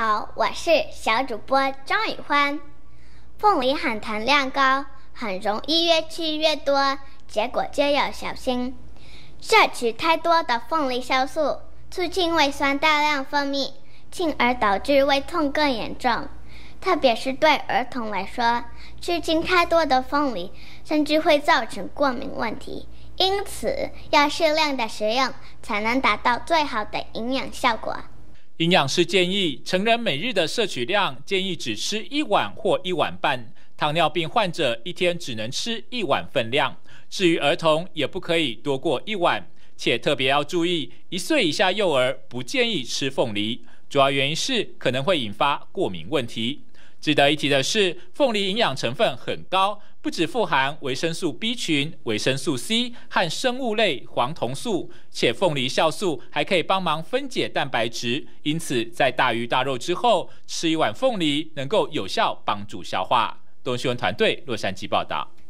好，我是小主播张宇欢。凤梨含糖量高，很容易越吃越多，结果就要小心。摄取太多的凤梨酵素，促进胃酸大量分泌，进而导致胃痛更严重。特别是对儿童来说，吃进太多的凤梨，甚至会造成过敏问题。因此，要适量的食用，才能达到最好的营养效果。 营养师建议，成人每日的摄取量建议只吃1碗或1碗半，糖尿病患者一天只能吃1碗分量。至于儿童，也不可以多过1碗，且特别要注意，1岁以下幼儿不建议吃凤梨，主要原因是可能会引发过敏问题。值得一提的是，凤梨营养成分很高，不只富含维生素 B 群、维生素 C 和生物类黄酮素，且凤梨酵素还可以帮忙分解蛋白质，因此在大鱼大肉之后吃1碗凤梨，能够有效帮助消化。东新闻团队洛杉矶报道。